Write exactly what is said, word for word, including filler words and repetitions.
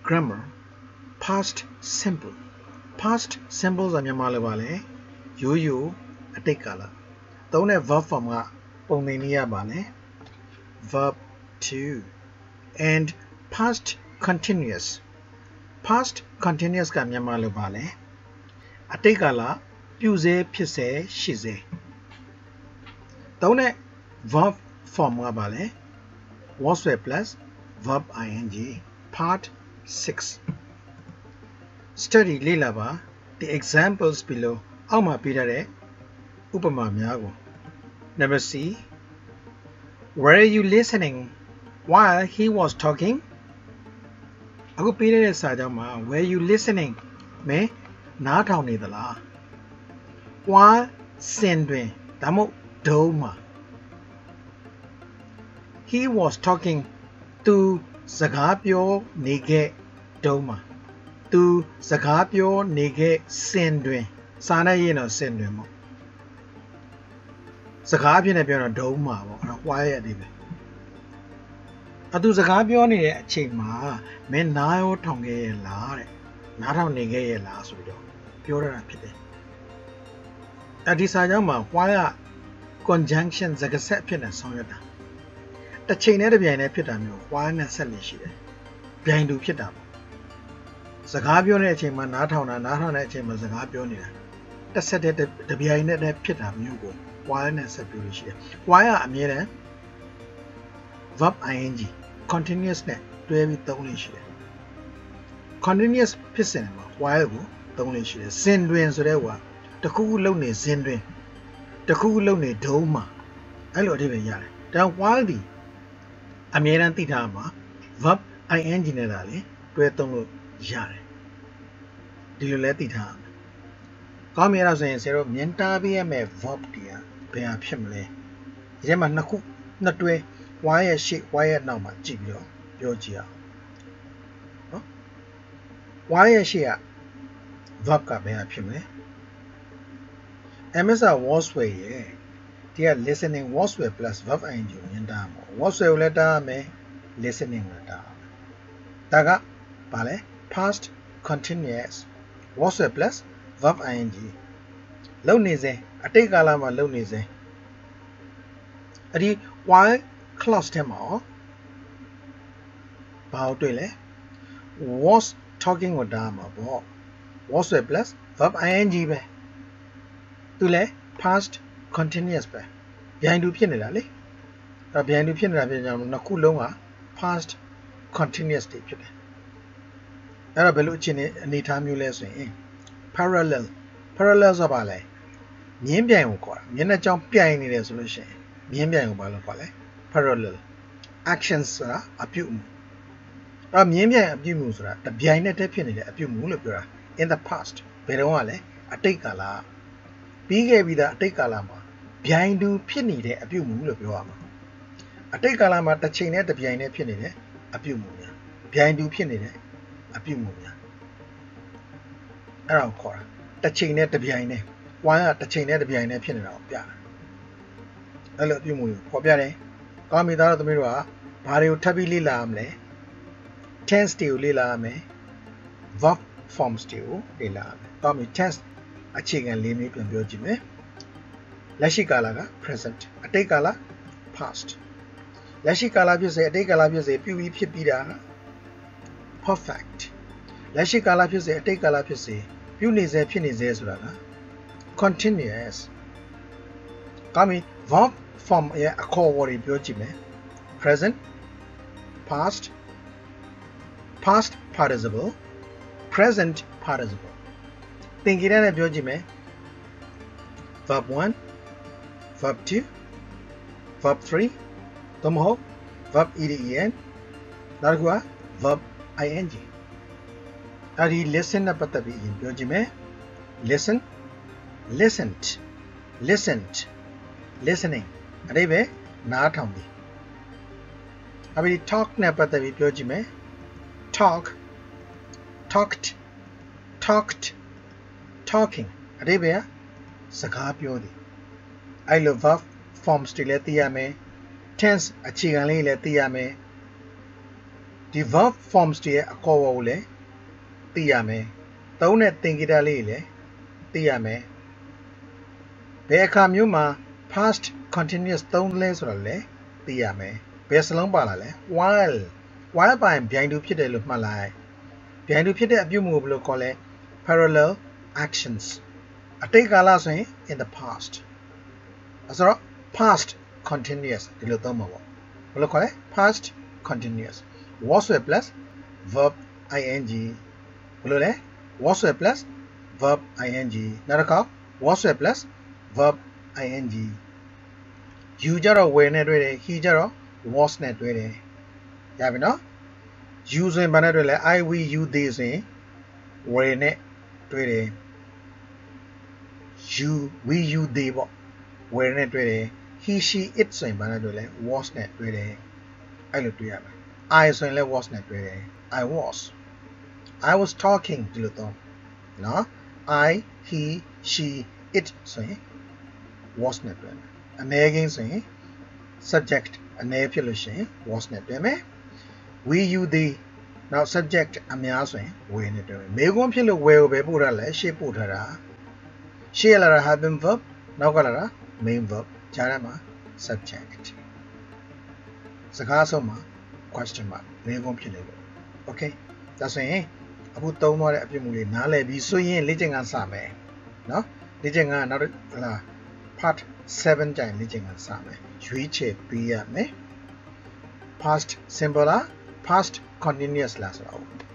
grammar past simple past simple ဆိုတာမြန်မာလိုပါလေရိုးရိုးအတိတ်ကာလသုံးတဲ့ verb form ကပုံသင်နည်းရပါလေ verb to and past continuous past continuous ကမြန်မာလိုပါလေအတိတ်ကာလပြုစေဖြစ်စေရှိစေသုံးတဲ့ verb form ကပါလေ was were plus verb ing part six study လေ့လာပါ the examples below အောက်မှာပေးထားတဲ့ဥပမာများကို number C were you listening while he was talking အခုပေးတဲ့စာကြောင်းမှာ were you listening မင်းနားထောင်နေသလား while စင်တွင်ဒါမှမဟုတ်ဒုံးမှာ he was talking to စကားပြောနေခဲ့ဒုံးမှာ သူစကားပြောနေခဲ့စင်တွင်စာနဲ့ရေးတော့စင်တွင်ပေါ့စကားအဖြစ်နဲ့ပြောတော့ဒုံးမှာပေါ့အဲ့တော့ why ရဲ့အဓိပ္ပာယ်အတူစကားပြောနေတဲ့အချိန်မှာမင်းနားရောထောင်ခဲ့ရဲ့လားတဲ့နားထောင်နေခဲ့ရဲ့လားဆိုပြီးတော့ပြောရတာဖြစ်တယ်အဒီစာကြောင့်မှာ why က conjunction စကားဆက်ဖြစ်နေဆောင်ရွက်တာတစ်ချိန်နဲ့တစ်ပြိုင်နဲ့ဖြစ်တာမျိုး why နဲ့ဆက်နေရှိတယ်ပြိုင်တူဖြစ်တာပေါ့စကားပြောတဲ့အချိန်မှာနားထောင်တာနားထောင်တဲ့အချိန်မှာစကားပြောနေတာတစ်ဆက်တဲ့တပြိုင်နဲ့ဖြစ်တာမျိုးကို why နဲ့ဆက်ပြောလို့ရှိတယ် why ကအမြဲတမ်း verb ing continuous နဲ့တွဲပြီးသုံးလို့ရှိတယ် continuous ဖြစ်စဉ်မှာ why ကိုသုံးလို့ရှိတယ်စဉ်တွင်ဆိုတဲ့ဟိုကတခုခုလုပ်နေစဉ်တွင်တခုခုလုပ်နေဒုံးမှာအဲ့လိုအဓိပ္ပာယ်ရတယ်ဒါ why ဒီအမြဲတမ်းသိထားမှာ verb ing နဲ့တာလေတွဲသုံးလို့ရတယ်ဒီလိုလဲသိထားမယ်ကောင်းပြီအဲ့ဒါဆိုရင်ဆရာတို့မြင်တာပေးရမယ် verb တွေကဘယ်ဟာဖြစ်မလဲဒီထဲမှာနှစ်ခုနှစ်တွဲ why ရဲ့ရှေ့ why ရဲ့နောက်မှာကြည့်ပြီးတော့ပြောကြည့်အောင်နော် why ရဲ့ရှေ့က verb ကဘယ်ဟာဖြစ်မလဲ ms was were ရဲ့ဒီက listening was were plus verb ing ကိုမြင်တာမှာ was were ကိုလည်းတားရမယ် listening ကိုတားရမယ်ဒါကဘာလဲ past continuous was were plus verb ing လုပ်နေစေအတိတ်ကာလမှာလုပ်နေစေအဲ့ဒီ while clause ထဲမှာဘာကိုတွေ့လဲ was talking ကိုတားမှာပေါ့ was were plus verb ing ပဲသူလဲ past continuous ပဲဗျိုင်တူဖြစ်နေတာလေအဲ့ဗျိုင်တူဖြစ်နေတာဖြစ်ကြအောင်နှစ်ခုလုံးက past continuous တွေဖြစ်တယ်အဲ့တော့ဘယ်လိုအခြေအနေထားမျိုးလဲဆိုရင် parallel parallel ဆိုတာဘာလဲမြင်းပြိုင်ကိုခေါ်တာမျက်နှာကြောင်ပြိုင်နေတယ်ဆိုလို့ရှိရင်မြင်းပြိုင်ကိုဘာလို့ခေါ်လဲ parallel actions ဆိုတာအပြုအမူအဲ့မြင်းပြိုင်အပြုအမူဆိုတာတပြိုင်နက်တည်းဖြစ်နေတဲ့အပြုအမူလို့ပြောတာ in the past ဘယ်တော့ကလဲအတိတ်ကာလပြီးခဲ့ပြီးသားအတိတ်ကာလမှာဗျိုင်တူဖြစ်နေတဲ့အပြုအမူလို့ပြောရမှာအတိတ်ကာလမှာတစ်ချိန်နဲ့တစ်ပြိုင်နဲ့ဖြစ်နေတဲ့အပြုအမူများဗျိုင်တူဖြစ်နေတဲ့အပြုအမူများအဲ့ဒါကိုခေါ်တာတစ်ချိန်နဲ့တစ်ပြိုင်နဲ့ one ကတစ်ချိန်နဲ့တစ်ပြိုင်နဲ့ဖြစ်နေတာကိုပြတာအဲ့လိုအပြုအမူကိုခေါ်ပြတယ်ကောင်းပြီသားတို့သမီးတို့ကဘာတွေကိုထပ်ပြီးလေ့လာရမလဲ tense တွေကိုလေ့လာရမယ် verb forms တွေကိုလေ့လာရမယ်ကောင်းပြီ tense အခြေခံလေးမျိုးပြန်ပြောကြည့်မယ်လက်ရှိကာလက present အတိတ်ကာလ past လက်ရှိကာလဖြစ်စေအတိတ်ကာလဖြစ်စေပြုပြီးဖြစ်ပြီးတာ perfect လက်ရှိကာလဖြစ်စေအတိတ်ကာလဖြစ်စေပြုနေစေဖြစ်နေစေဆိုတာက continuous ကောင်းပြီ verb form ရဲ့အခေါ်အဝေါ်တွေပြောကြည့်မယ် present past past participle present participle သင်္ကေတနဲ့ပြောကြည့်မယ် verb one verb two verb three သို့မဟုတ် verb eden နောက်တစ်ခုက verb ing အဲ့ဒီ listen နဲ့ပတ်သက်ပြီးပြောကြည့်မယ် listen listened listened listening အဓိပ္ပာယ်နားထောင်တယ်အဲ့ဒီ talk နဲ့ပတ်သက်ပြီးပြောကြည့်မယ် talk talked talked talking အဓိပ္ပာယ်စကားပြောတယ်အဲ့လို verb forms တွေလည်းသိရမယ် tense အခြေခံလေးလည်းသိရမယ် the verb forms တွေရဲ့အခေါ်အဝေါ်ကိုလည်းသိရမယ်သုံးတဲ့သင်္ကေတလေးတွေလည်းသိရမယ်ဘယ်အခါမျိုးမှာ past continuous သုံးလဲဆိုတာလည်းသိရမယ်ဘယ်စလုံးပါလာလဲ while while ပါရင်ဗျိုင်တူဖြစ်တယ်လို့မှတ်လိုက်ဗျိုင်တူဖြစ်တဲ့အပြုအမူကိုဘယ်လိုခေါ်လဲ parallel actions အတိတ်ကာလဆိုရင် in the past ဆိုတော့ past continuous ဒီလိုသုံးမှာပေါ့ဘယ်လိုခေါ်လဲ past continuous was ဆို plus verb ing ဘယ်လိုလဲ was ဆို plus verb ing နောက်တစ်ခါ was ဆို plus verb ing you ကြတော့ were နဲ့တွဲတယ် he ကြတော့ was နဲ့တွဲတယ်ရပြီနော် you ဆိုရင်ဘာနဲ့တွဲလဲ I we you they ဆိုရင် were နဲ့တွဲတယ် you we you they ပေါ့ were နဲ့တွဲတယ် he she it ဆိုရင်ဘာနဲ့တွဲလဲ was နဲ့တွဲတယ်အဲ့လိုတွဲရမယ် I ဆိုရင်လည်း was နဲ့တွဲတယ် I was I was talking ဒီလိုတော့နော် I he she it ဆိုရင် was နဲ့တွဲမယ်အနည်းကင်းဆိုရင် subject အနည်းဖြစ်လို့ရှိရင် was နဲ့တွဲမယ် we you they နောက် subject အများဆိုရင် were နဲ့တွဲမယ်မေခွန်းဖြစ်လို့ were ကိုပဲပို့ထားလဲရှေ့ပို့ထားတာရှေ့ရလာတာ have been verb နောက်ကလာတာ main verb ကြားထဲမှာ subject စကားဆုံးမှာ question mark မေခွန်းဖြစ်နေလို့ okay ဒါဆိုရင်အခုသုံးသွားတဲ့အပြစ်မှုလေးနားလည်ပြီးဆိုရင်လေ့ကျင့်ခန်းစမယ်နော်လေ့ကျင့်ခန်းကနောက်ဟလာ part seven ကျရင်လေ့ကျင့်ခန်းစမယ်ရွေးချယ်ပေးရမယ် past simple လား past continuous လားဆိုတော့